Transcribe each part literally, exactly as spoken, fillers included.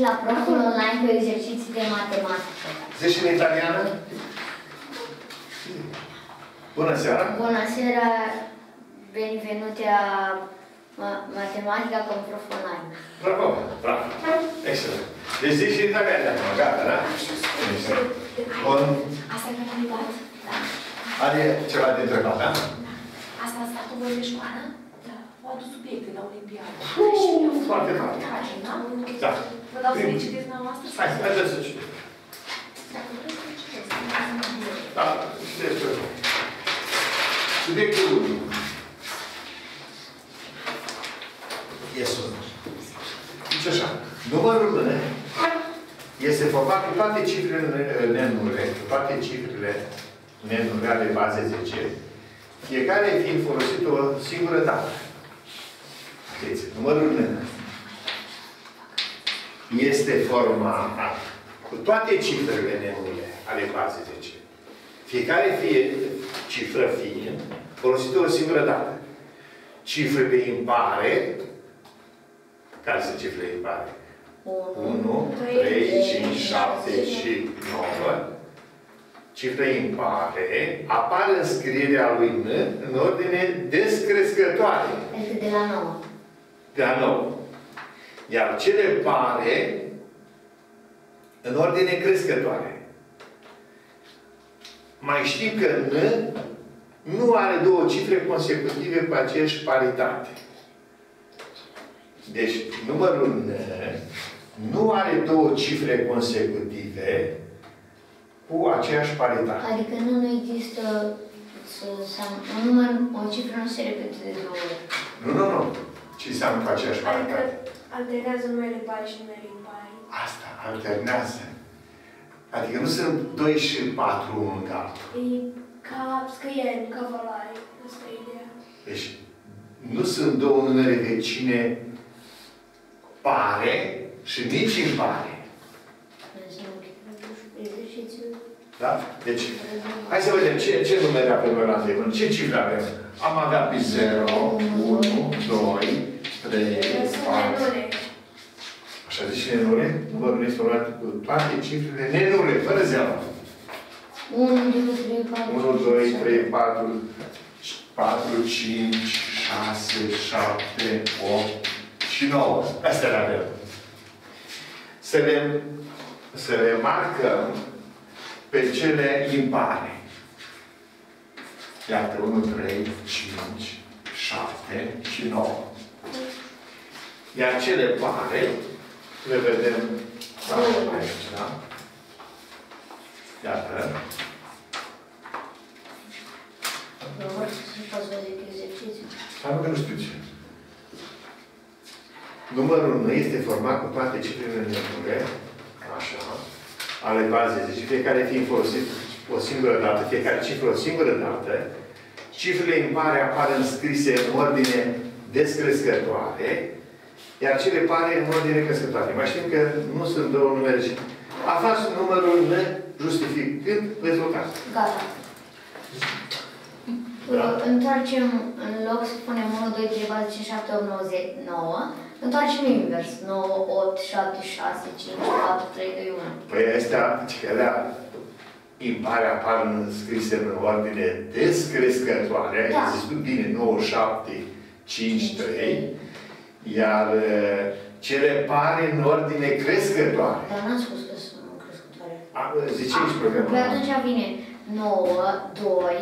la proful online cu exerciții de matematică. Zici în italiană? Bună seara! Bună seara! Benvenuti a matematica con prof online. Bravo, bravo. Excelent. Deci zici în italiană acum, gata, da? Bun. Asta e candidat? Da. Are ceva de întrebat, da? Asta a stat voi de școală? Da. Au adus subiecte la Olimpiadă. Foarte tare. Da. Vă dau să le citiți dumneavoastră? Hai, haideți să citim. Dacă vreți să le citiți. Da, citeți pe urmă. Subiectul unu. Iesul. Deci așa. Numărul N este format cu toate cifrele nenule, cu toate cifrele nenule ale bazei zece, fiecare fiind folosit o singură dată. Atenție, numărul N este format cu toate cifrele nenule ale bazei zece. Fiecare fie, cifră fiind folosită o singură dată. Cifrele impare, care sunt cifrele impare? unu, trei, cinci, șapte și nouă. Cifre impare apar în scrierea lui N în ordine descrescătoare. Adică de la nouă. De la nouă. Iar cele pare în ordine crescătoare. Mai știm că N nu are două cifre consecutive cu aceeași paritate. Deci, numărul N nu are două cifre consecutive cu aceeași paritate. Adică nu, nu există să, să, un număr, o cifră nu se repetă de două ori. Nu, nu, nu. Ce înseamnă cu aceeași paritate? Adică alternează numele pari și numele impari. Asta, alternează. Adică nu sunt doi și patru unul în altul. E ca scrieri, ca valoare. Asta e ideea. Deci, nu sunt două numere vecine pare și nici impare. Da? Deci, hai să vedem ce, ce numere avem noi la telefon. Ce cifre avem? Am avea pe zero, unu, doi, trei, patru. Așa zice nenule? Numărul este format cu toate cifrele nenule, fără zero. unu, doi, trei, patru, unu, doi, trei, patru, patru, cinci, șase, șapte, opt și nouă. Astea le avem. Să le, să le marcăm pe cele impare. Iată, unu, trei, cinci, șapte și nouă. Iar cele pare le vedem aici, da? Iată. Sau că nu știu ce. Numărul N este format cu toate cifrele nenule, așa, ale bazei. Deci fiecare fiind folosit o singură dată, fiecare cifră o singură dată, cifrele impare apar înscrise în ordine descrescătoare, iar cele pare în ordine crescătoare. Mai știm că nu sunt două numere. Aflați numărul N justificând rezultatul. Gata. Da. Întoarcem, în loc să punem unu, doi, trei, patru, cinci, șapte, opt, nouă, zece, nouă. Întoarcem invers. nouă, opt, șapte, șase, cinci, patru, trei, doi, unu. Păi astea, că alea impare apar scrise în ordine descrescătoare. Da. Ai zis tu bine, nouă, șapte, cinci, trei. Iar cele pare în ordine crescătoare. Dar n-am spus că sunt crescătoare. Zice aici problema. Păi atunci vine nouă, doi,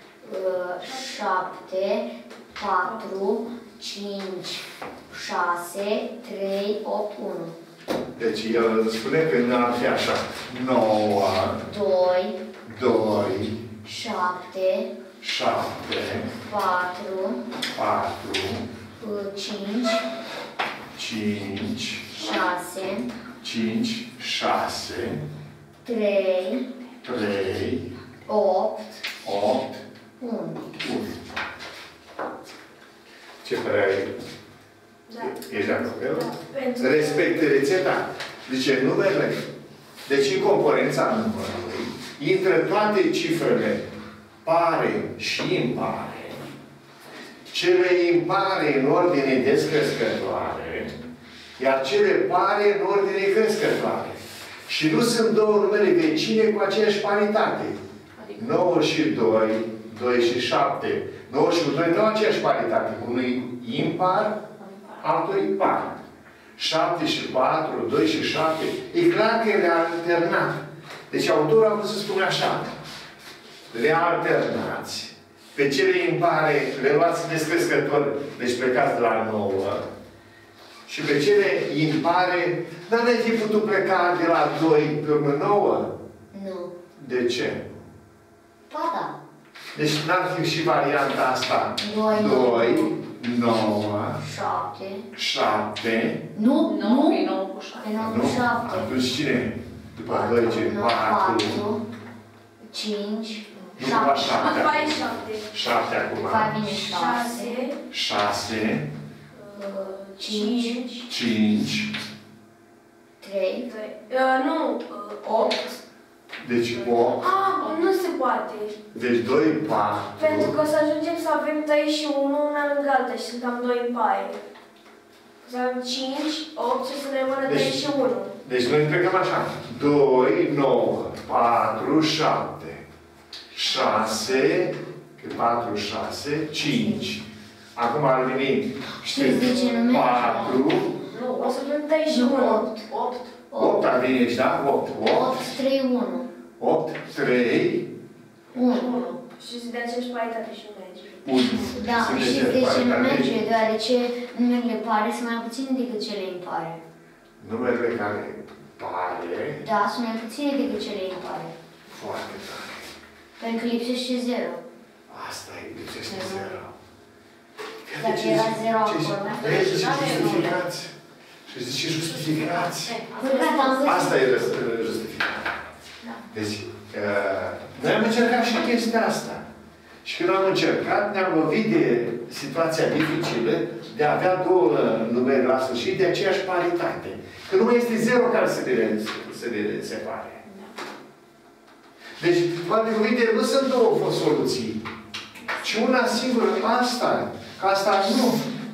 șapte, patru, cinci, șase, trei, opt, unu. Deci el spune că nu ar fi așa. nouă, doi, doi, șapte, șapte, patru, patru, cinci, cinci, șase, cinci, șase, trei, trei, opt, opt, unu. unu. Ce părere ai? Da. Ești de acord? Da. Respectă rețeta. Zice, numele. Deci, în componența numărului, intră toate cifrele pare și impare. Cele impare în ordine descrescătoare Iar cele pare în ordine crescătoare. Și nu sunt două numere vecine cu aceeași paritate. Adică? nouă și doi, doi și șapte. nouă și doi nu au aceeași paritate. Unul impar, altul par. șapte și patru, doi și șapte. E clar că le-a alternat. Deci autorul a vrut să spună așa. Le alternați. Pe cele impare le luați descrescători, deci plecați de la nouă. Și pe cele impare, dar n-ai fi putut pleca de la doi până nouă? Nu. De ce? Ba da. Deci n-ar fi și varianta asta. Doi, doi, nouă, șapte. șapte. Nu, Nu, nu. e nouă cu șapte. Pe nouă Nu? cu șapte. Atunci cine? După doi, ce? patru. cinci. Nu după șapte. șapte. După aia șapte. șapte acum. După aia vine șase. șase. șase. cinci. cinci. trei. Doi. Uh, nu. Uh, opt. Deci opt. Ah, nu se poate. Deci doi, patru. Pentru că o să ajungem să avem trei și unu una lângă alta și sunt cam doi paie. O să avem cinci, opt și să ne rămână Deci- trei și unu. Deci noi plecăm așa. doi, nouă, patru, șapte. șase, că patru, șase, cinci. Acum ar veni, Știți de ce nu merge? patru, Nu, o să avem trei și Nu, unu. opt. opt. opt ar veni aici, da? opt, opt, opt, trei, unu. opt, trei, unu. unu. Și de aceeași paritate și nu merge. unu. Da, Sunt știți de de ce nu paritate. merge? Deoarece numerele pare sunt mai puține decât cele impare. Numerele care pare Da, sunt mai puține decât cele impare. foarte tare. Pentru că lipsește zero. Asta e, lipsește zero. Dacă era zero acolo, Vezi ce justificați? Și zice justificați. Păi gata, am văzut. Asta e răs- justificarea. Da. Deci, uh, noi am încercat și chestia asta. Și când am încercat, ne-am lovit de situația dificilă de a avea două numere la sfârșit de aceeași paritate. Că nu mai este zero care să le, să le separe. Deci, cu alte cuvinte, nu sunt două soluții, ci una singură. Asta. Că asta nu.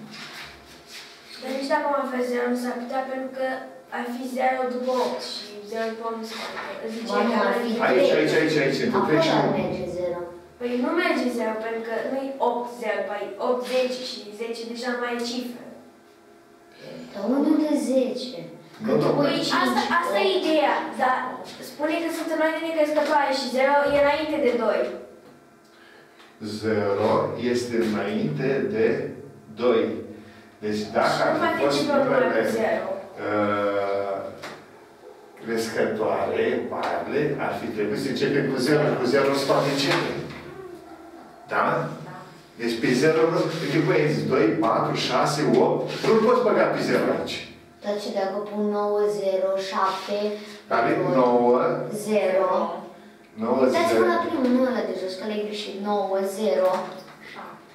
Dar nici dacă am avea zero nu s-ar putea pentru că ar fi zero după opt și zero după opt nu se poate. Zice Ba nu, că ar fi Aici, trei. aici, aici, aici. Între Acolo trei și ar unu. merge zero. Păi nu merge zero pentru că nu e opt zero, păi opt zece și zece deja nu mai e cifră. Dar unde de zece? Nu, Când nu. tu pui Păi cinci, asta, asta e opt. ideea, dar spune că sunt în ordine crescătoare și zero e înainte de doi. zero este înainte de doi. Deci dacă ar Nu fi poate fost cifră numai numele cu zero. uh, crescătoare, parele, ar fi trebuit să începe cu zero. Cu zero nu se poate începe. Da? Deci pe zero nu... Uite, băi, doi, patru, șase, opt... Nu-l poți băga pe zero aici. Dar ce dacă pun nouă, zero, șapte, Care? nouă, zero. nouă, Dați-vă zero. la primul, nu ăla de jos, că l-ai greșit. nouă, zero. șapte.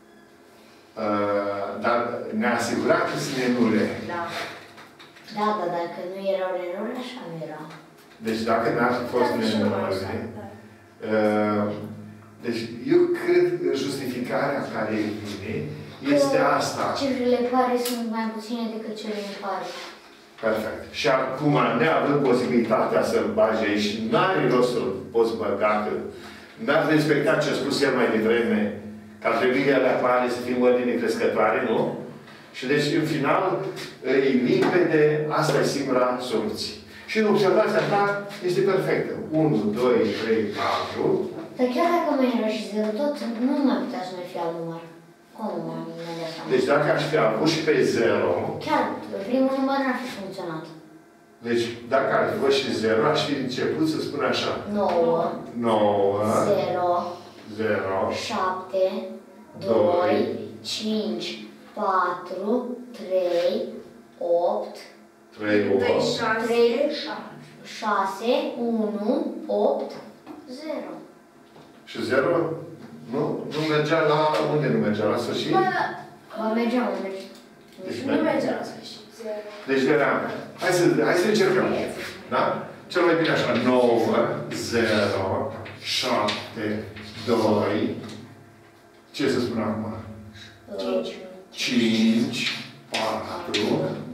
Uh, dar ne-a asigurat că sunt nenule. Da. Da, dar dacă nu erau renuri, așa nu era. Deci dacă n-ar fi fost Da, și numărul nenule... ăsta, da. Uh, deci eu cred că justificarea care vine este Că asta. Cifrele pare sunt mai puține decât cele impare. Perfect. Și acum, neavând posibilitatea să-l bagi aici, n-are rost să-l poți băga, că n-ar respecta ce a spus el mai devreme, că ar trebui ele apare să fie în ordine crescătoare, nu? Și deci, în final, e limpede, asta e singura soluție. Și în observația ta este perfectă. unu, doi, trei, patru. Dar chiar dacă mai era și zero, tot nu mai putea să mai fie alt număr. Cum nu mai dea seama? Deci dacă aș fi avut și pe zero, Chiar, primul număr n-ar fi funcționat. deci dacă ar fi fost și zero, aș fi început să spun așa. nouă, nouă, zero, zero, șapte, doi, doi, cinci, patru, trei, opt, trei, Doi, opt. șase, trei, șapte. șase, unu, opt, zero. Și zero nu, nu mergea la... Unde nu mergea? La sfârșit? Ba, da. Vă mergeam, merge. Deci, Nu merge la sfârșit. Zero. deci vedeam. Hai să, hai să încercăm. Da? Cel mai bine așa. nouă, zero, șapte, doi. Ce să spun acum? Cinci. cinci, patru, Păi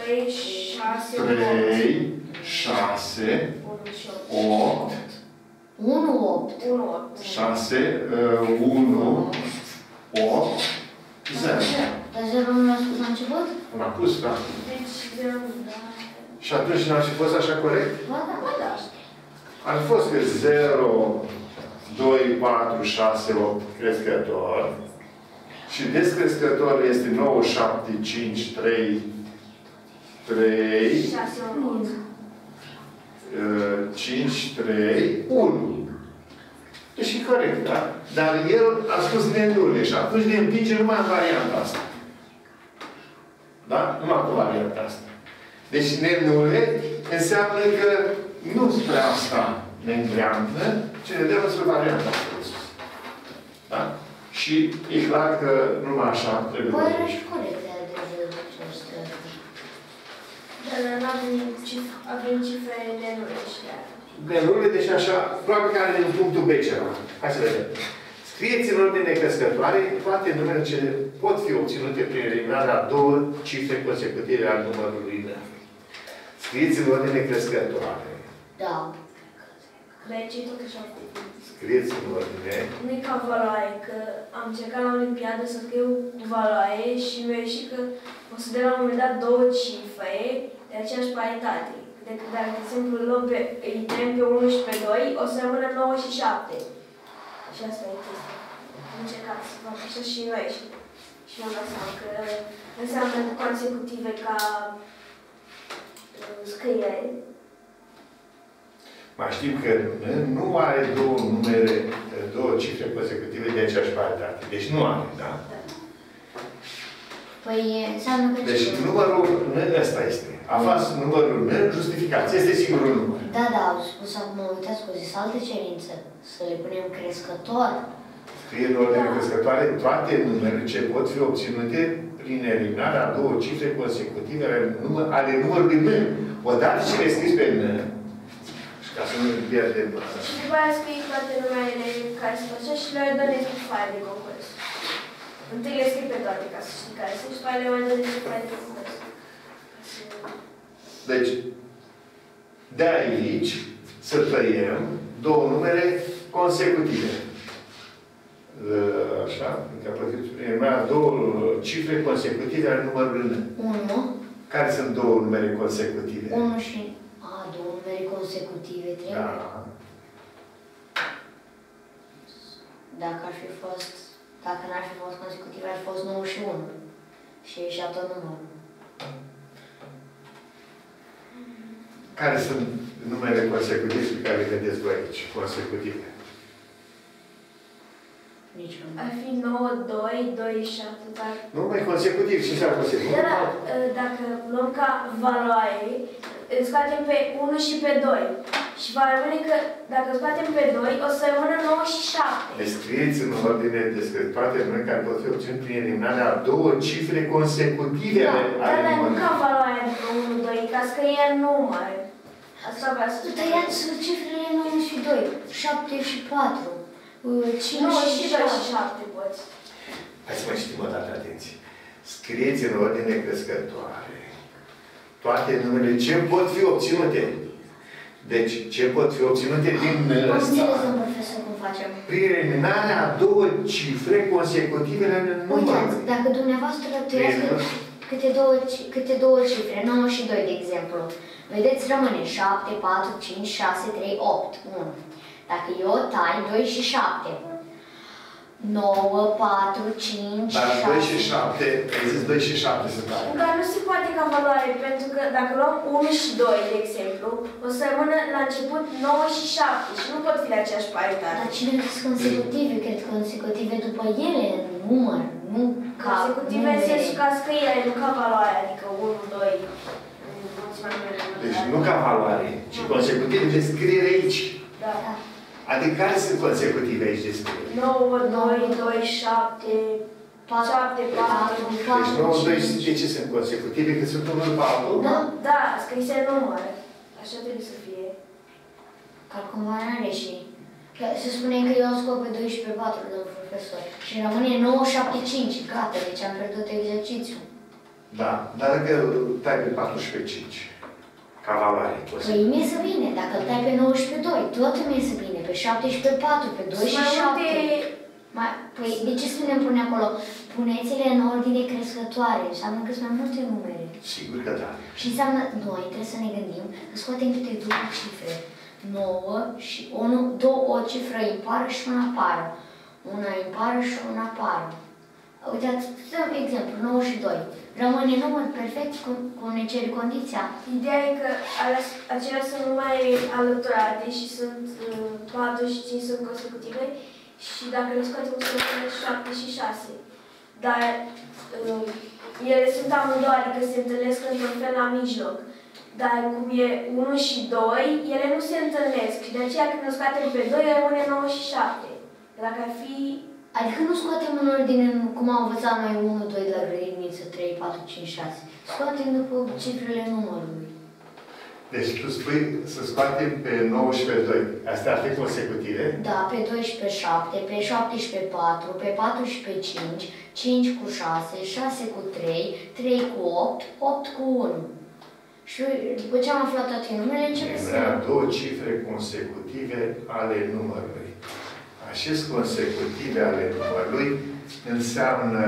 trei, șase, trei, șase, opt, unu, opt. unu, opt. șase, unu, opt, zero. Dar zero nu l-a spus la început? L-am pus, da. Deci zero, da. Și atunci n-ar fi fost așa corect? Ba da. Ba da. Ar fi fost că zero, doi, patru, șase, opt crescător. Și descrescător este nouă, șapte, cinci, trei, trei, șase, unu. cinci, trei, unu. Deci e corect, da? Dar el a spus nenule și atunci ne împinge numai în varianta asta. Da? Numai cu varianta asta. Deci nenule înseamnă că nu spre asta ne îndreamnă, ci ne dăm spre varianta asta. Da? Și e clar că numai așa trebuie. Păi era și corect de această... Dar nu avem cifre, avem cifre nenule și de aia. Nenule, deci așa, probabil că are din punctul B ceva. Hai să vedem. Scrieți în ordine crescătoare toate numerele ce pot fi obținute prin eliminarea a două cifre consecutive al numărului N. Scrieți în ordine crescătoare. Da. Dar aici e tot așa. Scrieți în ordine. Nu e ca valoare, că am încercat la Olimpiadă să scriu cu valoare și mi-a ieșit că o să dea la un moment dat două cifre de aceeași paritate. Deci, dacă, de exemplu, luăm pe, îi trăim pe unu și pe doi, o să rămână nouă și șapte. Și asta e chestia. Am încercat să fac așa și noi. Și, și mi-am dat seama că înseamnă consecutive ca uh, scriere. Mai știm că N nu are două numere, două cifre consecutive de aceeași paritate. Deci nu are, da? Păi înseamnă că... Deci numărul N ăsta este. A fost numărul N justificat. Este singurul număr. Da, da, au spus acum, uitați că au zis altă cerință. Să le punem crescător. Scrie în ordine crescătoare toate numerele ce pot fi obținute prin eliminarea a două cifre consecutive ale, număr, ale numărului N. Odată ce le scris pe N, și ca să nu pierdem... Și după aia scrii toate numerele care sunt așa și le dă despre faia de concurs. Întâi le scrii pe toate ca să știi care sunt și după aia le mai dă despre faia de concurs. Deci, de aici să tăiem două numere consecutive. Așa, prima două cifre consecutive ale numărului N. unu. Care sunt două numere consecutive? unu și... A, două numere consecutive, trebuie. Da. Dacă ar fi fost... Dacă n-ar fi fost consecutive, ar fi fost nouă și unu. Și ieșea tot numărul. Care sunt numere consecutive pe care le vedeți voi aici? Consecutive. Niciunul. Ar fi nouă, doi, doi, șapte, dar... Nu mai consecutiv, ce înseamnă consecutiv? Da, da, dacă luăm ca valoare, îl scoatem pe unu și pe doi. Și va rămâne că, dacă îl scoatem pe doi, o să rămână nouă și șapte. Deci scrieți în ordine despre toate numere care pot fi obținute prin eliminarea a două cifre consecutive Da, ale dar ale nu numărului. ca valoare adică unu, doi, ca scrie număr. Asta vrea să Tu tăiați cifrele nouă și doi, șapte și patru, cinci nouă și și doi și șapte. șapte poți. Hai să mai știm o dată, atenție. Scrieți în ordine crescătoare toate numele ce pot fi obținute. Deci, ce pot fi obținute din Am ăsta. înțeles, domnul profesor, cum facem. Prin eliminarea a două cifre consecutive ale Uitați, numărului. dacă dumneavoastră tăiați Bine. câte două, ci- câte două cifre, nouă și doi, de exemplu, vedeți, rămâne șapte, patru, cinci, șase, trei, opt, unu. Dacă eu tai doi și șapte, nouă, patru, cinci, Dar șase... doi și șapte, ai zis doi și șapte sunt tare. Dar nu se poate ca valoare, pentru că dacă luăm unu și doi, de exemplu, o să rămână la început nouă și șapte și nu pot fi de aceeași paritate. Dar cine zis consecutive? Cred consecutive după ele, în număr, nu ca Consecutive în sensul ca scriere, nu ca valoare, adică unu, doi, Deci nu ca valoare, ci consecutive de scriere aici. Da. Adică care sunt consecutive aici de scriere? nouă, doi, doi, șapte, șapte, patru, Deci nouă, doi, de ce sunt consecutive? Că sunt unul pe altul? Da. Da, scrise număr. Așa trebuie să fie. Calculare și... Că se spune că eu am scos pe doi și pe patru, domnul profesor. Și rămâne nouă, șapte, cinci. Gata, deci am pierdut exercițiul. Da, dar dacă tai pe paisprezece cinci, ca valoare. Păi îmi iese bine, dacă îl tai pe nouăsprezece doi, tot îmi iese bine, pe șaptesprezece patru, pe doi și șapte. Mai, păi, de ce spunem pune acolo? Puneți-le în ordine crescătoare, înseamnă că sunt mai multe numere. Sigur că da. Și înseamnă, noi trebuie să ne gândim că scoatem câte două cifre. nouă și unu, două, o cifră impară și una pară. Una impară și una pară. Uitați, dăm exemplu, nouă și doi. Rămâne număr perfect cu, cu ne cere condiția. Ideea e că alea, acelea sunt numai alăturate și sunt uh, patru și cinci sunt consecutive și dacă le scoatem o să rămână șapte și șase. Dar uh, ele sunt amândouă, adică se întâlnesc într-un fel la mijloc. Dar cum e unu și doi, ele nu se întâlnesc și de aceea când le scoatem pe doi, rămâne nouă și șapte. Dacă ar fi... Adică nu scoatem în ordine, cum am învățat noi unu, doi la grădiniță, trei, patru, cinci, șase. Scoatem după cifrele numărului. Deci tu spui să scoatem pe nouă și pe doi. Astea ar fi consecutive? Da, pe doi și pe șapte, pe șapte și pe patru, pe patru și pe cinci, cinci cu șase, șase cu trei, trei cu opt, opt cu unu. Și după ce am aflat toate numele, începe să... Vrea două cifre consecutive ale numărului. Aceste consecutive ale numărului înseamnă,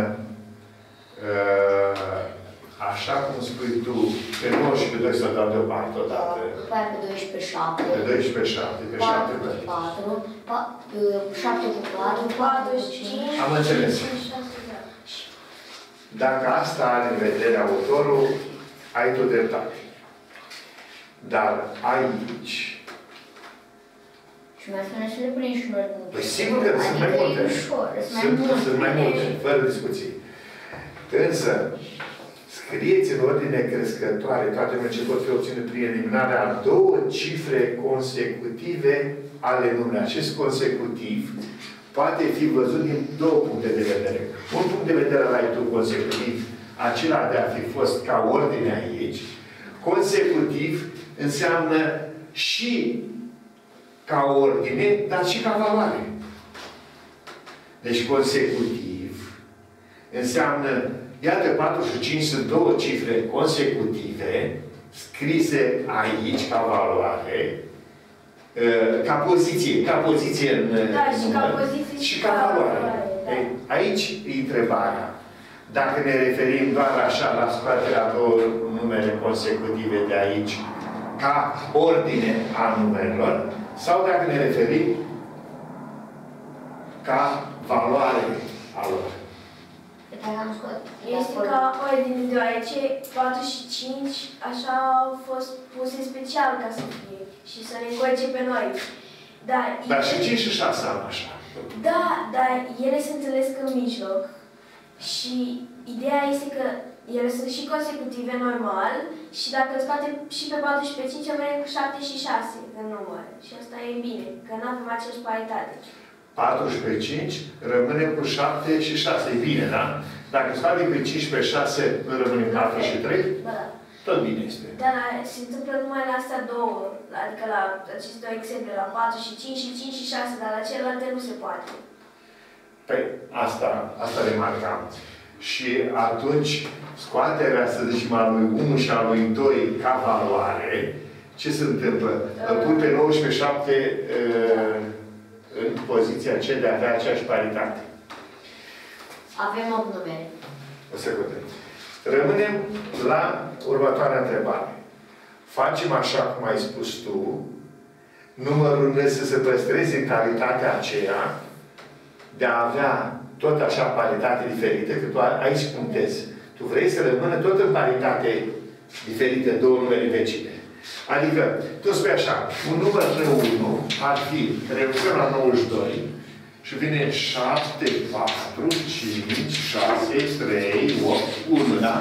uh, așa cum spui tu, pe nouă și pe doi s-au dat deoparte odată. După aia pe doi și pe șapte. Pe doi și pe șapte. Pe șapte cu patru, șapte cu patru, patru cu cinci. Am înțeles. Dacă asta are în vedere autorul, ai tu dreptate. Dar aici... Și mai spune să le punem și în ordine. Păi sigur că sunt mai multe. Sunt mai multe, fără discuții. Însă, scrieți în ordine crescătoare toate numele ce pot fi obținute prin eliminarea a două cifre consecutive ale numelui. Acest consecutiv poate fi văzut din două puncte de vedere. Un punct de vedere al ai tu consecutiv, acela de a fi fost ca ordine aici. Consecutiv înseamnă și ca ordine, dar și ca valoare. Deci consecutiv înseamnă, iată, patru și cinci sunt două cifre consecutive, scrise aici ca valoare, ca poziție, ca poziție în da, și ca poziție și ca valoare. Da. Aici e întrebarea. Dacă ne referim doar așa la scoaterea două numere consecutive de aici, ca ordine a numerelor, sau dacă ne referim ca valoare a lor. Este ca ordine, deoarece patru și cinci așa au fost puse special ca să fie și să ne încoace pe noi. Dar, dar și cinci și șase am așa. Da, dar ele se întâlnesc în mijloc și ideea este că ele sunt și consecutive normal și dacă îți scoatem și pe patru și pe cinci, rămânem cu șapte și șase în număr. Și asta e bine, că nu avem aceeași paritate. patru și pe cinci, rămânem cu șapte și șase. E bine, da? Dacă scoatem pe cinci pe șase, nu rămânem patru și trei? Da. Tot bine este. Dar se întâmplă numai la astea două, adică la aceste două exemple, la patru și cinci și cinci și șase, dar la celelalte nu se poate. Păi, asta, asta remarcam. Și atunci, scoaterea, să zicem, a lui unu și a lui doi ca valoare, ce se întâmplă? Îl pun pe nouă și pe șapte uh, în poziția aceea de a avea aceeași paritate. Avem opt numere. O secundă. Rămânem la următoarea întrebare. Facem așa cum ai spus tu, numărul să se păstreze în calitatea aceea de a avea tot așa paritate diferită, că tu aici punctezi. Tu vrei să rămână tot în paritate diferită, două numere vecine. Adică, tu spui așa, un număr unu ar fi, reducem la nouăzeci și doi și vine șapte, patru, cinci, șase, trei, opt, unu, da?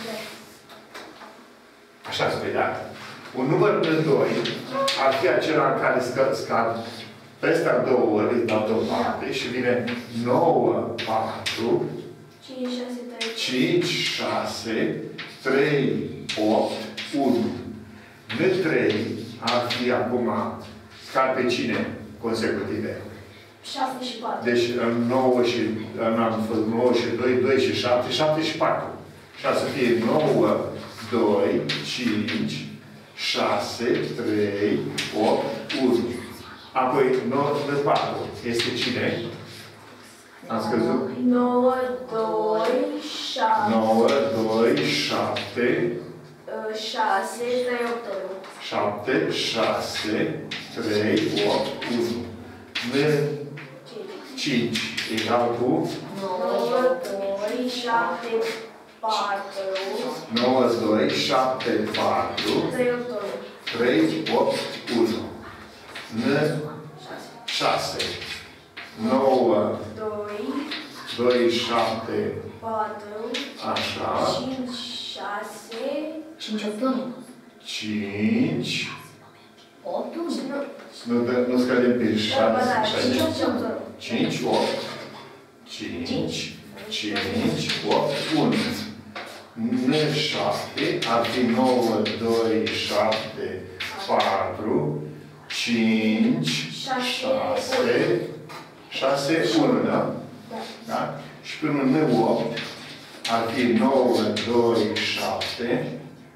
Așa spui, da? Un număr doi ar fi acela în care scad peste două ori, îți dau deoparte și vine nouă, patru, cinci, șase, trei, opt, unu. N trei ar fi acum, scad pe cine consecutive? șase și patru. Deci nouă și, nouă și doi, doi și șapte, șapte și patru. Și a să fie nouă, doi, cinci, șase, trei, opt, unu. Apoi nouă, patru. Este cine? Am scăzut? nouă, doi, șapte. nouă, doi, șapte. șase, trei, opt, unu. șapte, șase, trei, opt, unu. cinci egal cu nouă, doi, șapte, patru. nouă, doi, șapte, patru. trei, opt, unu. trei, opt, unu. șase. nouă, doi, doi, șapte, patru. așa. cinci, șase. cinci, opt, unu. cinci. opt, unu. Nu, dă- nu scădem pe șase. cinci, opt, unu. cinci, opt. cinci. cinci, opt, unu. N șapte ar fi nouă, doi, șapte, patru, cinci, șase, șase, unu, da? Da? Și până N opt ar fi nouă, doi, șapte,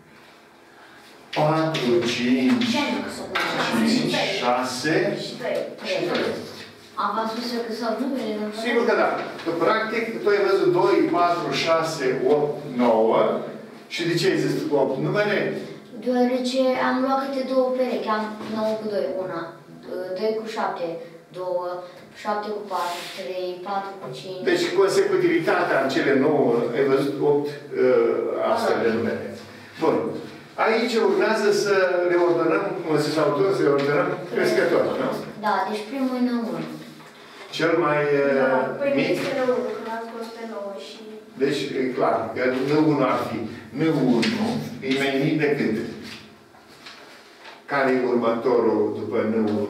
patru, cinci, cinci, șase Și trei. și trei. Am spus că sunt numele, nu? Sigur că da. Că, practic, tu ai văzut doi, patru, șase, opt, nouă. Și de ce ai zis opt numele? Deoarece am luat câte două perechi, am nouă cu doi, una, doi cu șapte, două, șapte cu patru, trei, patru cu cinci. Deci, consecutivitatea în cele nouă, ai văzut opt uh, astfel de numere. Bun. Aici urmează să le ordonăm, cum a zis autorul, să le ordonăm crescător, nu? Da, deci primul e N unu. Cel mai Da, uh, păi mic. este N unu, când am scos pe nouă și... Deci, e clar, că N unu ar fi. N unu e mai mic decât. Care e următorul după N unu?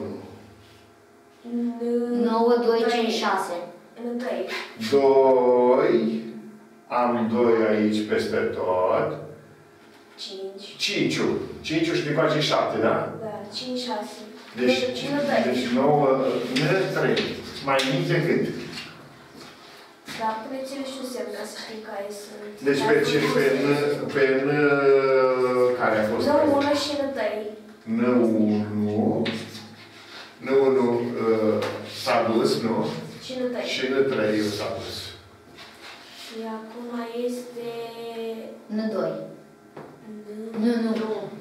nouă, doi, cinci, șase. În trei. doi. Am doi aici peste tot. cinci. cinci. cinci și ne face șapte, da? Da, cinci, șase. Deci, N trei. deci nouă, N trei. Mai mic decât. Da, puneți-le și un semn ca să știi care sunt. Deci pe, ce, pe, N, pe N care a fost? N unu și N trei. N unu. N unu uh, s-a dus, nu? Și N trei. Și N trei s-a dus. Și acum este... N doi. N... Nu, nu.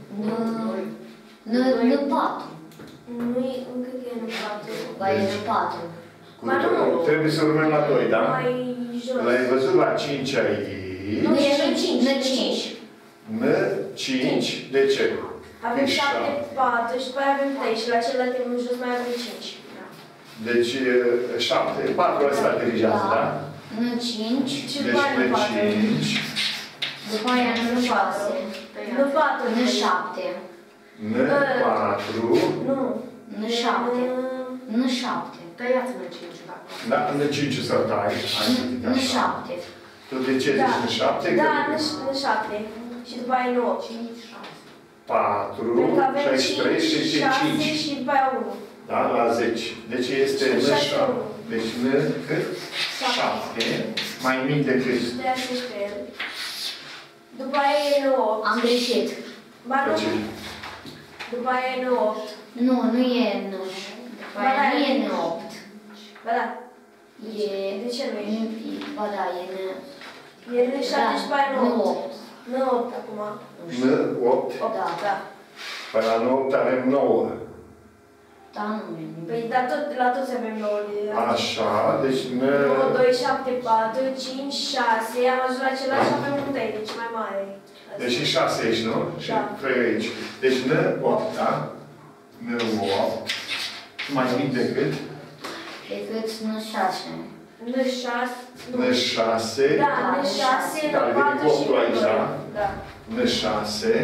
N, N, N patru. Nu e, încă că e N patru. Ba e N patru. Cu Ba nu. trebuie să urmăm la doi, da? Mai jos. L-ai văzut la cinci aici. Nu, e N cinci. N cinci. N cinci. De ce? Avem Deci șapte, șapte. patru și după aia avem trei și la celălalt în jos mai avem cinci. Da. Deci șapte. patru ăsta dirigează, da? N cinci. Și Deci după aia N N patru. cinci. După aia N șase. N patru. N șapte. N patru. Nu. N șapte. N șapte. Tăiați N cinci, da. Da, N cinci să tai. N șapte. Tu de ce Da. zici N șapte? Da, N șapte. Și după aia N opt. cinci, șase. patru, Pentru că avem șaizeci și trei și cinci, șase cinci. și după aia unu. Da, la zece. Deci este N șase, șapte. unu. Deci N cât? șapte. Mai mic decât. Și de asta este el. După aia e N opt. Am greșit. Ba nu. De ce? După aia e N opt. Nu, nu e N. După aia nu e N opt. Ba da. E... De ce nu e? Ba da, e N... E N șapte și după aia N N opt. opt. N opt acum. N opt. Da. Da. Păi la opt avem nouă. Da, nu e. Păi la, tot, la toți avem nouă. Așa, deci N... nouă, doi, șapte, patru, cinci, șase. Am ajuns la celălalt și avem un trei, deci mai mare. Deci și șase aici, nu? Și Da. trei aici. Deci N opt, da? N opt. Mai mic decât Decât N șase. N șase. N șase. Da, N șase, N Care vine patru cu și optul N aici, doi. da? Da. N șase.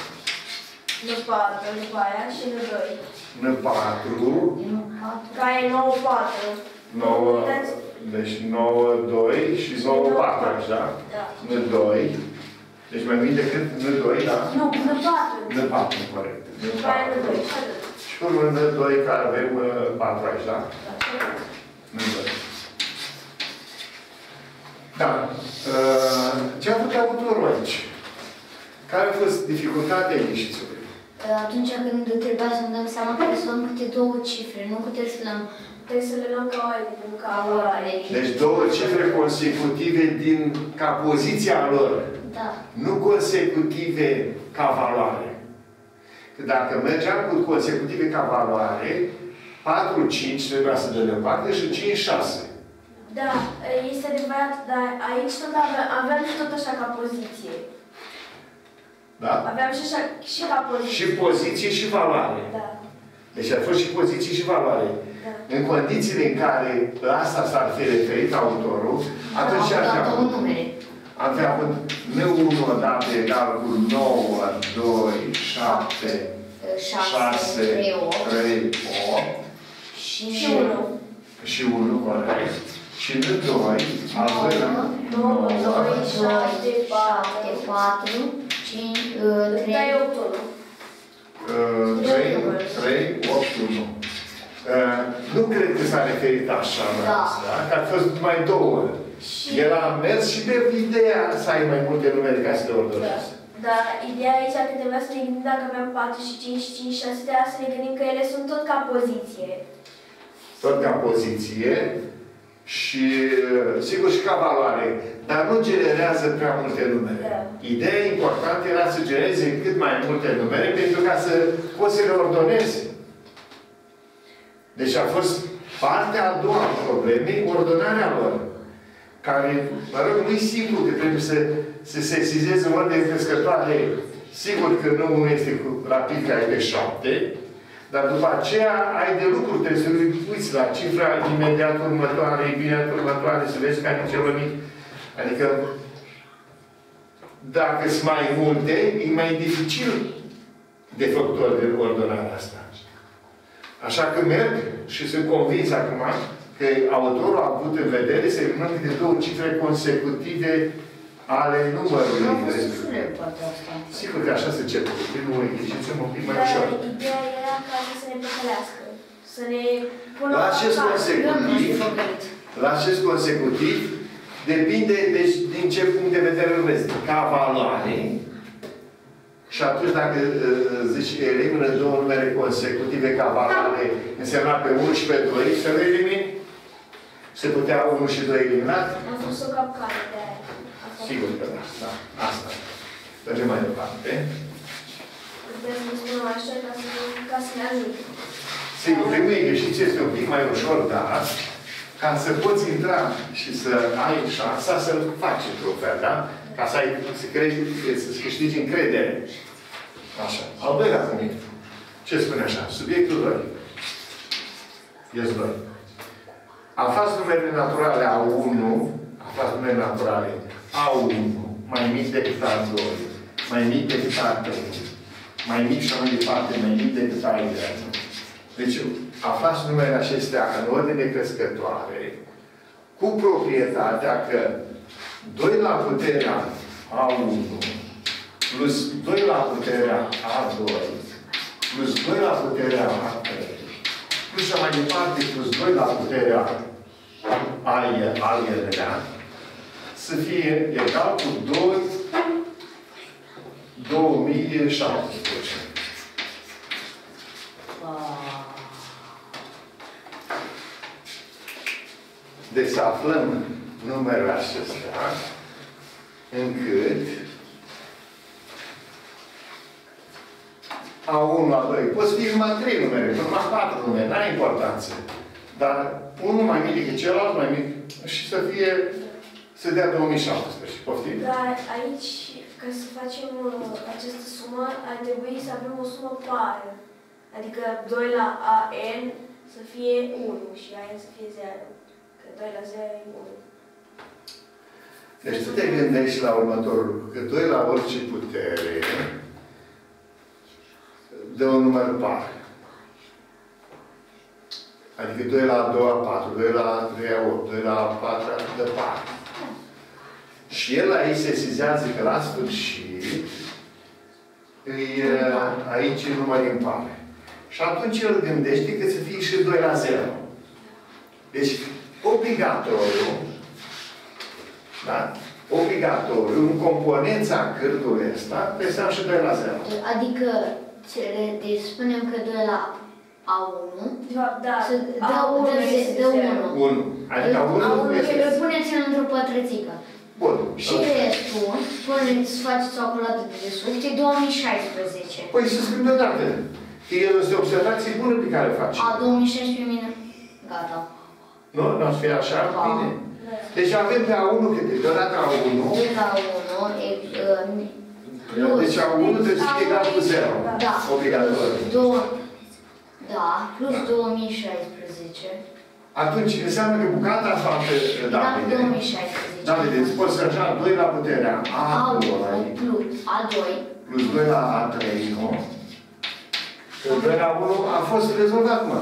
N patru după aia și N doi. N patru. E N patru. Care e nouă, patru. nouă. Uitați. Deci nouă, doi și nouă, patru aici, da? Da. N doi. Deci mai mic decât N doi, da? Nu, N patru. N patru, corect. N După aia N patru. doi. Și atât. Și pe urmă N doi care avem uh, patru aici, da? Da, și atât. N doi. Da. Ce a făcut autorul aici? Care a fost dificultatea ieșițului? Atunci când trebuia să ne dăm seama că să luăm câte două cifre, nu câte să luăm. Trebuie să le luăm ca oare, nu ca valoare. Deci două cifre consecutive din, ca poziția lor. Da. Nu consecutive ca valoare. Că dacă mergeam cu consecutive ca valoare, patru cinci trebuia să dă deoparte și cinci șase. Da, este adevărat, dar aici tot aveam, aveam și tot așa ca poziție. Da? Aveam și așa și ca poziție. Și poziție și valoare. Da. Deci a fost și poziție și valoare. Da. În condițiile în care la asta s-ar fi referit autorul, atunci ar fi avut, ar fi avut N unu odată egal cu nouă, doi, șapte, șase, trei, opt și unu. Și unu, corect. Și N doi, avem nouă, doi, șapte, patru, cinci, trei, opt, unu. trei, trei, opt, unu. Nu cred că s-a referit așa la asta, că a fost numai două. El a mers și pe ideea să ai mai multe numere ca să le ordonezi. Dar ideea aici că trebuia să ne gândim dacă aveam patru și cinci și cinci, șase, trebuia să ne gândim că ele sunt tot ca poziție. Tot ca poziție și, sigur, și ca valoare, dar nu generează prea multe numere. Da. Ideea importantă era să genereze cât mai multe numere pentru ca să poți să le ordonezi. Deci a fost partea a doua a problemei, ordonarea lor. Care, mă rog, nu e simplu că trebuie să se sesizeze în ordine crescătoare. Sigur că nu unul este cu rapid care e de șapte, dar după aceea ai de lucru, trebuie să uiți la cifra imediat următoare, imediat următoare, să vezi care e cel mic. Adică, dacă sunt mai multe, e mai dificil de făcut ordonarea asta. Așa că merg și sunt convins acum că autorul a avut în vedere să eliminăm de două cifre consecutive ale numărului. Nu a fost ușor, poate asta. Sigur că așa se începe. Primul exercițiu un pic mai Dar ușor. ideea era ca să ne păcălească. Să ne pună La acest consecutiv, la acest consecutiv, depinde deci, din ce punct de vedere îl vezi. Ca valoare. Și atunci, dacă zici, elimină două numere consecutive ca valoare, însemna pe unu și pe doi, să le elimini? Se putea unu și doi eliminat? Am fost o capcană de aia. Sigur că da. Da. Asta. Mergem mai departe. Puteți să spunem așa ca să, ca să ne ajute. Sigur, primul exercițiu este un pic mai ușor, dar ca să poți intra și să ai șansa să-l faci într-un fel, da? Ca să ai, să crezi, să-ți câștigi încredere. Așa. Al doilea punct. Ce spune așa? Subiectul doi. Yes, doi. Aflați numerele naturale A unu, aflați numerele naturale A unu, mai mic decât A doi, mai mic decât A trei, mai mic și mai departe, mai mic decât A Y. Deci, aflați numerele acestea în ordine crescătoare, cu proprietatea că doi la puterea A unu plus doi la puterea A doi plus doi la puterea A trei plus și mai departe plus doi la puterea A I-lea să fie egal cu doi două mii șaptesprezece. Deci să aflăm numerele acestea încât A unu, A doi, poți fi numai trei numere, numai patru numere, n-are importanță. Dar unul mai mic decât celălalt, mai mic, și să fie, să dea două mii șaptesprezece. Poftim? Dar aici, ca să facem uh, această sumă, ar trebui să avem o sumă pară. Adică doi la A N să fie unu și A N să fie zero. Că doi la zero e unu. Deci tu te gândești la următorul lucru, că doi la orice putere dă un număr par. Adică doi la a doua, patru, doi la a treia, opt, doi la a patra, dă patru. Și el aici se sesizează că la sfârșit îi, aici număr impare. Și atunci el gândește că să fie și doi la zero. Deci, obligatoriu, Da? Obligatoriu, în componența cârdului ăsta, presăm și doi la zero. Adică, cele, deci spunem că doi la A unu, De fapt, da. să dă unu. unu. Adică unu este... Îl puneți într-o pătrățică. Bun. Și restul, puneți, să faceți o acumulată de desubt, e două mii șaisprezece. Păi să scriu deodată. Că el este o observație bună pe care o face. A, două mii șaisprezece, mine. Gata. Nu? Nu o să fie așa? Da. Bine. Deci avem pe A unu câte? Deodată A unu. doi la unu, e, plus. Deci A unu trebuie să fie egal cu zero. Da. Obligatoriu. două. Da, plus două mii șaisprezece. Atunci înseamnă că bucata asta pe Davide. două mii șaisprezece. Davide, îți poți să așa doi la puterea A doi plus A doi plus doi la A trei, nu? Că doi la unu a fost rezolvat, mă.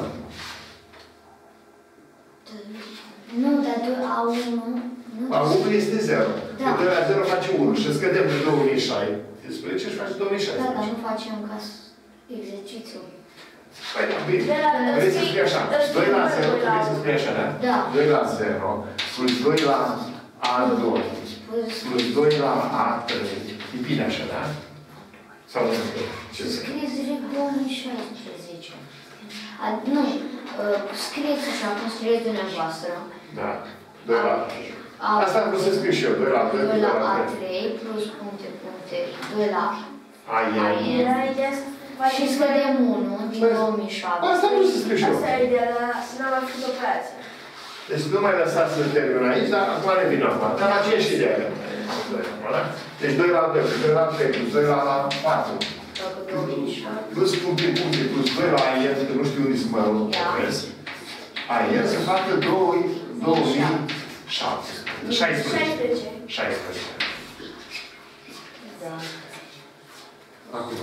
Nu, dar A unu... A unu este zero. Da. doi la zero face unu și scădem de două mii șaisprezece și face două mii șaisprezece. Da, dar nu facem ca exercițiu. Păi da, bine. Vrei să scrie așa. doi la zero, trebuie să scrie așa, da? Da. doi la zero plus doi la A doi plus doi la A trei. E bine așa, da? Sau nu? Ce să scrieți direct două mii șaisprezece. A, nu, uh, scrieți așa, cum scrieți dumneavoastră. Da. doi la... A, Asta am vrut să scriu și eu. doi la doi, doi la A trei. trei plus puncte, puncte, doi la A N. Era ideea să și scădem unu din două mii șapte. Asta am vrut să scriu și eu. Asta e ideea, dar n-am mai făcut operația. Deci nu mai lăsați să termin aici, dar acum revin acum. Dar la aceeași idee. Deci doi la doi, doi la trei, plus doi la patru. Plus puncte, puncte, plus doi la A N, că nu știu unde să mă opresc. A N se facă două mii șapte. șaisprezece. șaisprezece. Da. Acum.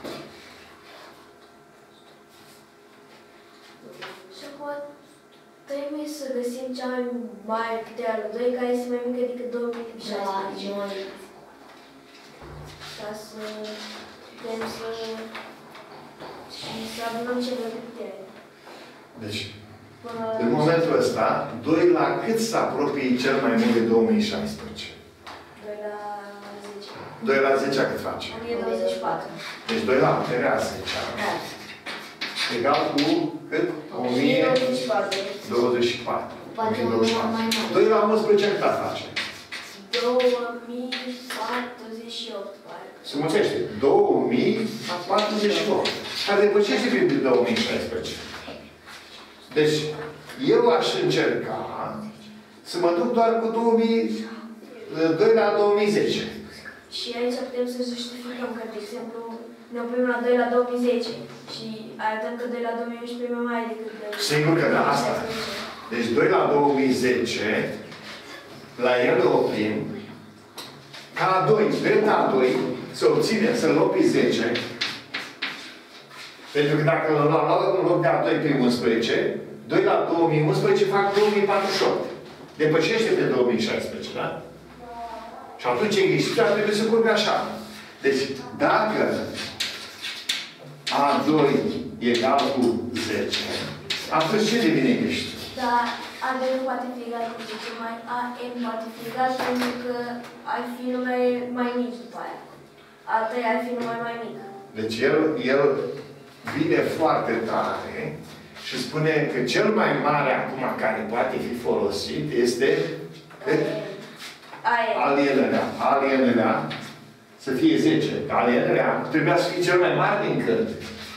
Și acum trebuie să găsim cea mai mare putere a lui doi, care este mai mică decât două mii șaisprezece. Ca să putem să... și să adunăm cele de putere. Deci, Până în momentul ăsta, doi la cât se apropie cel mai mult de două mii șaisprezece? doi la zece. doi la zece cât face? o mie douăzeci și patru. Deci doi la puterea zece. Egal cu cât? o mie douăzeci și patru. doi la unsprezece cât face? două mii patruzeci și opt, pare. Se mulțește. două mii patruzeci și opt. Care depășește prin două mii șaisprezece. Deci, eu aș încerca să mă duc doar cu două mii doi la două mii zece. Și aici putem să justificăm că, de exemplu, ne oprim la doi la două mii zece și arătăm că doi la două mii unsprezece e mai mare decât doi la Sigur că da, asta. Deci doi la două mii zece, la el le oprim, ca la doi, drept la doi, să obținem, să-l luăm pe zece, pentru că dacă îl luăm în loc de A doi pe unsprezece, doi la două mii unsprezece fac două mii patruzeci și opt. Depășește pe două mii șaisprezece, da? Și atunci exercițiul trebuie să curgă așa. Deci, dacă A doi egal cu zece, atunci ce devine exercițiul? Dar A doi nu poate fi egal cu zece, mai A N poate fi egal pentru că ar fi numai mai mici după aia. A trei ar fi numai mai mic. Deci el, el vine foarte tare și spune că cel mai mare acum care poate fi folosit este alienarea. Alienarea să fie zece. Alienarea trebuia să fie cel mai mare din cât.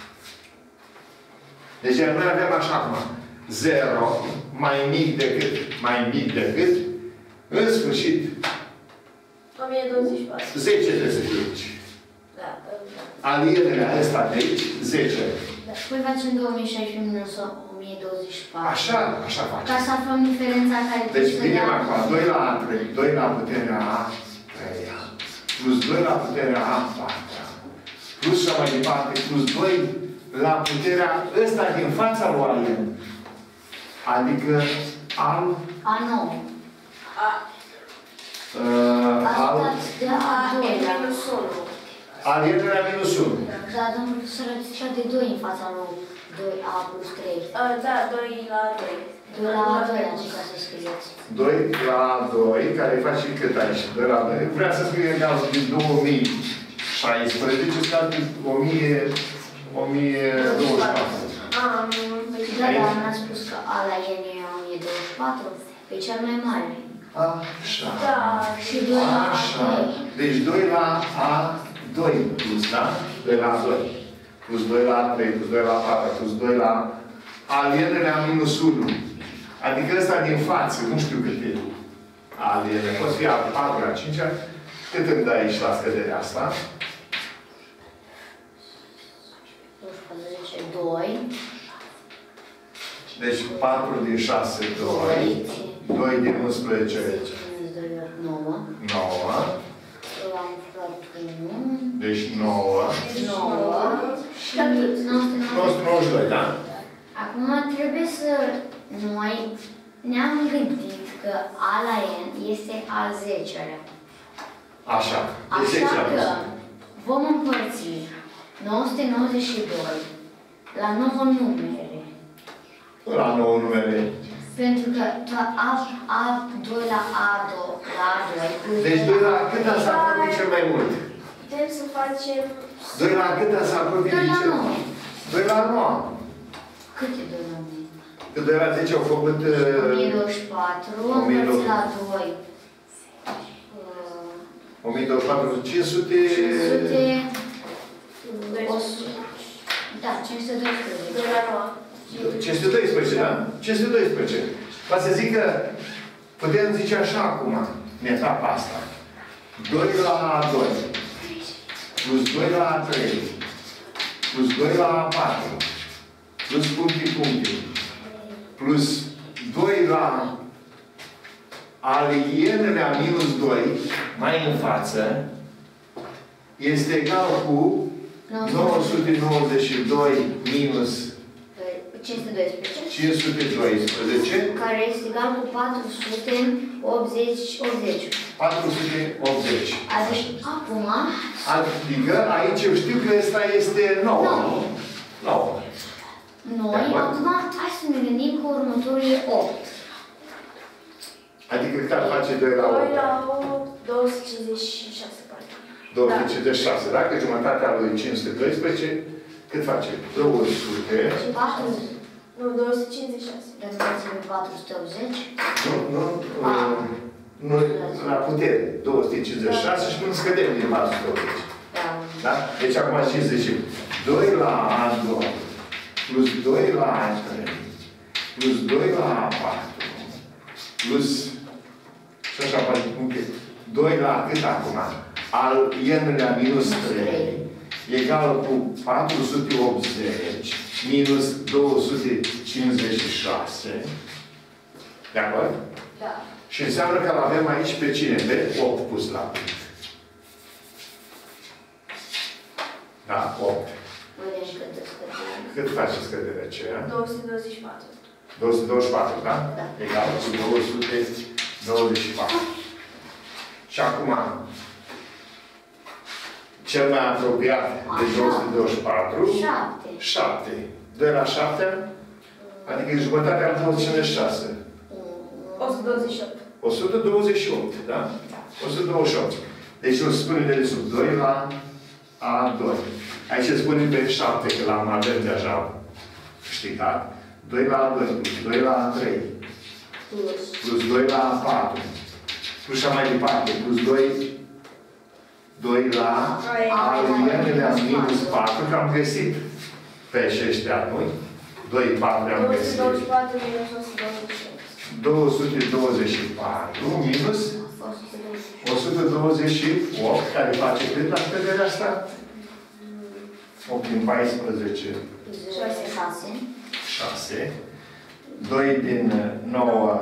Deci noi avem așa acum. zero mai mic decât, mai mic decât, în sfârșit, o mie douăzeci și patru. zece trebuie să fie aici. Da, da. Alienerea asta de aici, zece. Da. Păi facem două mii șaisprezece minus o mie douăzeci și patru. Așa, așa face. Ca să aflăm diferența care Deci trebuie vine să acum doi la A trei, doi la puterea A trei, plus doi la puterea A patru, plus și mai departe, plus doi la puterea ăsta din fața lui alien. Adică al... A nouă. A, Uh, al... Asta de A A N doi. minus unu. Alienele la minus unu. Da, domnul profesor, ați de doi în fața lui doi a plus trei. A, da, doi la doi. doi la doi, am zis ca să scrieți. doi la doi, care face cât aici? doi la doi. Vreau să scriu egal din două mii șaisprezece, stat din o mie douăzeci și patru. Am... Da, dar n-ați spus că ala e o mie douăzeci și patru? Pe cel mai mare. Așa. Da. Și doi la a Așa. doi. Deci doi la a doi plus, da? doi la a doi. Plus doi la a trei, plus doi la a patru, plus doi la alienele a minus unu. Adică ăsta din față, nu știu cât e aliene. Poți fi a patru, a cinci. Cât îmi dai aici la scăderea asta? doisprezece, doi. Deci patru din șase, doi. doi din unsprezece, nouă. nouă. L-am făcut unu. Deci nouă. nouă. Și nouă sute nouăzeci și doi, da? Acum trebuie să noi ne-am gândit că a la n este al zecelea. Așa. De Așa zece că vom împărți nouă sute nouăzeci și doi la nouă numere. La nouă numere. Pentru că a, a doi la a doi la a doi plus Deci doi la cât s-a apropie cel mai mult? Putem să facem... doi la cât s-a apropie doi la cel nouă. doi la nouă. Cât e doi la nouă? Că doi la zece au făcut... o mie douăzeci și patru, o mie împărțit la doi. o mie douăzeci și patru, cinci sute... cinci sute... o sută. Da, cinci sute doisprezece. doi la nouă. cinci sute doisprezece, da? cinci sute doisprezece. Va să zic că putem zice așa acum, în etapa asta. doi la doi. Plus doi la trei. Plus doi la patru. Plus punctii punctii. Plus doi la alienele a minus doi, mai în față, este egal cu nouă sute nouăzeci și doi minus cinci sute doisprezece. cinci sute doisprezece. Care este egal cu patru sute optzeci. patru sute optzeci. Adică, acum... Adică, aici eu știu că ăsta este nouă. nouă. Noi, acum, hai să ne gândim că următorul e opt. Adică cât ar face doi la doi opt? la opt, două sute cincizeci și șase, parcă. două sute cincizeci și șase. Dacă jumătatea lui cinci sute doisprezece, cât face? două sute... patru. Nu, două sute cincizeci și șase. Dă-mi patru sute optzeci. Nu, nu, nu, la putere. două sute cincizeci și șase și nu scădem din patru sute optzeci. Da? Deci acum ce zicem? doi la a doi plus doi la a trei plus doi la a patru plus și așa face puncte. doi la cât acum? Al n-le a minus trei egal cu patru sute optzeci minus două sute cincizeci și șase. De acord? Da. Și înseamnă că avem aici pe cine? Pe opt pus la punct. Da, opt. Vedem cât de scădere. Cât face scăderea aceea? două sute douăzeci și patru. două sute douăzeci și patru, da? Da. Egal cu două sute douăzeci și patru. Și acum, cel mai apropiat de două sute douăzeci și patru, șapte. șapte. doi la șapte, adică e jumătatea la două sute cincizeci și șase. o sută douăzeci și opt. o sută douăzeci și opt, da? o sută douăzeci și opt. Deci o spune de sub doi la a doi. Aici se spune pe șapte, că l-am avem deja câștigat. doi la a doi, plus doi la a trei, plus doi la a patru, plus așa mai departe, plus doi, doi la alienele a minus patru, că am găsit pe aceștia, nu? doi, patru am două sute găsit. douăzeci și patru minus o sută douăzeci și opt. două sute douăzeci și patru minus o sută douăzeci și opt, care face cât la scăderea asta? opt din paisprezece. șase. șase. doi din nouă.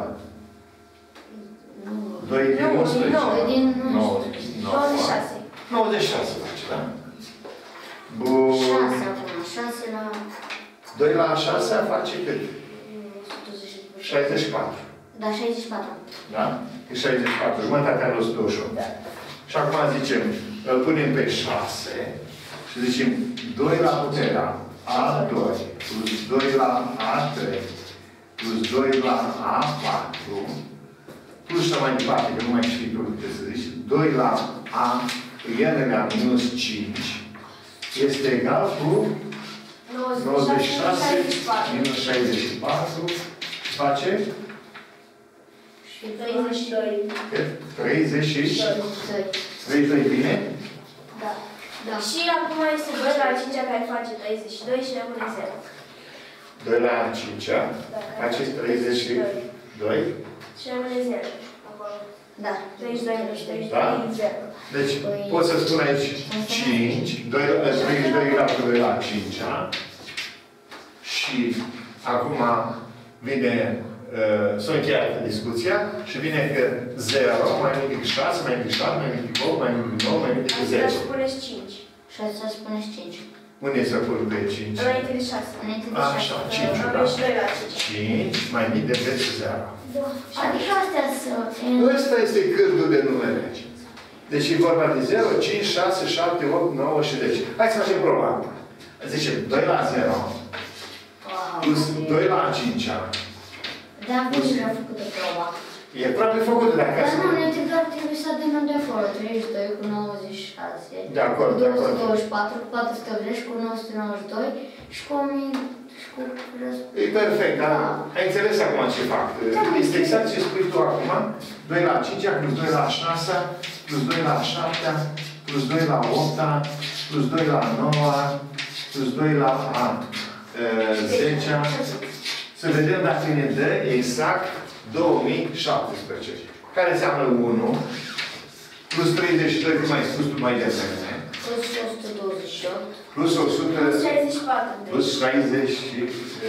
doi din unsprezece. doi din douăzeci și șase. nouăzeci și șase face, da? Bun. șase acum. șase la... doi la șase face cât? șaizeci și patru. Da, șaizeci și patru. Da? E șaizeci și patru. Jumătatea lui o sută douăzeci și opt. Și acum zicem, îl punem pe șase și zicem doi la puterea A doi plus doi la A trei plus doi la A patru plus și mai departe, că nu mai știi tu ce să zici, doi la A n la minus cinci este egal cu nouăzeci și șase minus șaizeci și patru face? treizeci și doi. treizeci și doi. treizeci și doi bine? Da. Da. Și acum este doi la cinci care face treizeci și doi și rămâne zero. doi la cinci face treizeci și doi. Și rămâne zero. Acolo. Da. treizeci și doi minus treizeci și Da? doi, zero. Deci, poți să spun aici cinci, treizeci și doi egal cu doi la cinci. Și acum vine, uh, s-a încheiat discuția și vine că zero mai mic șase, mai mic șapte, mai mic opt, mai mic nouă, mai mic zece. Asta spuneți cinci. Și asta spuneți cinci. Unde să pun pe cinci? Înainte de șase. Înainte de Așa, șase. cinci, da? Aveți și doi la cinci. cinci mai mic decât zero. Adică astea sunt... Ăsta este cârdul de numere. Deci e vorba de zero, cinci, șase, șapte, opt, nouă și zece. Hai să facem proba. Zicem doi la zero plus doi la cinci. Da, cum și a făcut proba. E aproape făcută de acasă. Dar nu, ne integral trebuie să dăm de acolo. treizeci și doi cu nouăzeci și șase. De acord, de două acord. sute douăzeci și patru cu patru sute optzeci cu nouă sute nouăzeci și doi și cu o mie și cu răspuns. E perfect, dar ai înțeles acum ce fac. Este exact ce spui tu acum. doi la cinci plus doi la șase plus doi la șapte plus doi la opt plus doi la nouă plus doi la zece. Să vedem dacă ne dă exact două mii șaptesprezece. Care înseamnă unu plus treizeci și doi, cum ai spus tu mai devreme. Plus o sută douăzeci și opt. Plus o sută. Plus șaizeci și patru. Plus șaizeci și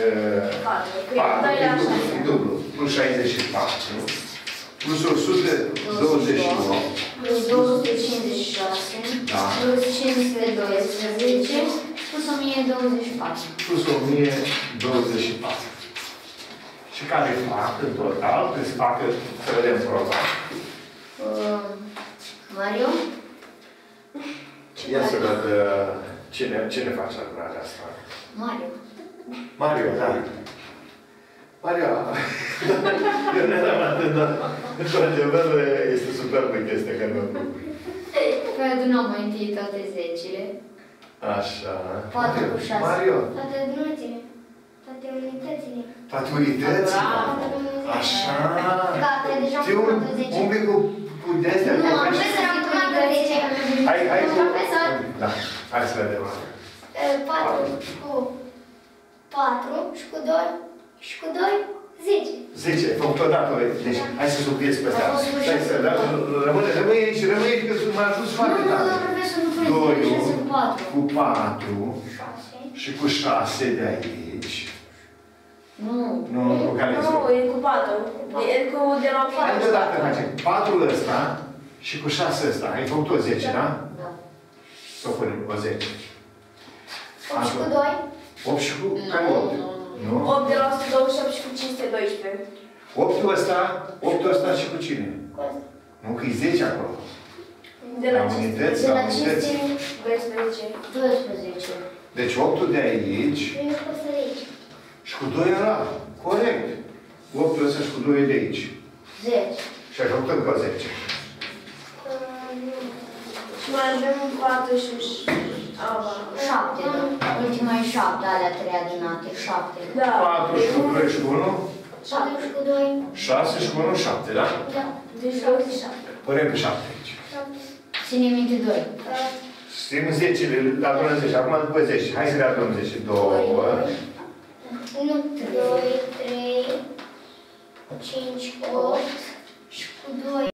patru. Dublu. Plus șaizeci și patru. Plus o sută douăzeci și opt. Plus două sute cincizeci și șase. Da. Plus cinci sute doisprezece. Plus o mie douăzeci și patru. Plus o mie douăzeci și patru. Și care fac în total? Trebuie să facă, să vedem proba. Uh, Mario? Ia să văd cine, cine face lucrarea asta. Mario. Mario, da. Mario, eu ne am atât, dar într-adevăr este superbă chestia că nu. Păi adunăm mai întâi toate zecile. Așa. patru cu șase. Mario. Toate adunățile. Toate unitățile. Toate unitățile. Așa. Gata, deja am Știu, făcut zece. un pic cu, cu de-astea. Nu, profesor, am făcut zece. Hai, hai cu... Profesor. Da, hai să vedem. patru cu patru și cu doi și cu doi, zece. zece, făcut odată. Deci, hai să subiez pe asta. Stai să, da, rămâne, rămâne aici, rămâne aici, că m-a ajuns foarte Nu, tare. nu, profesor, nu puneți doi șase cu patru. cu patru șase. și cu șase de aici. Nu. Nu, cu care Nu, e cu patru. E cu de la Hai patru. deodată facem patru ăsta și cu șase ăsta. Ai făcut o zece, da? Da. Să o punem o zece. opt și cu doi. opt și cu... Care opt? Nu? opt de la o sută douăzeci și opt și cu cinci sute doisprezece. optul ăsta, optul ăsta și cu cine? Cu asta. Nu, că e zece acolo. De la La unități, De la la unități. cinci, doisprezece. doisprezece. Deci optul de aici Eu pot să de aici. și cu doi ăla. Corect. optul ăsta și cu doi de aici. zece. Și ai făcut încă zece. Și mai avem patru și... Aba. șapte, da. Ultima e șapte, alea trei adunate, șapte. Da. patru și cu doi și cu unu. șapte și cu doi. șase și cu unu, șapte, da? Da. Deci douăzeci și șapte. Punem pe șapte aici. Ține minte doi. Știm zecele, le adunăm zece. Acum după zece. Hai să le adunăm zece. doi. unu, doi, trei, cinci, opt și cu doi,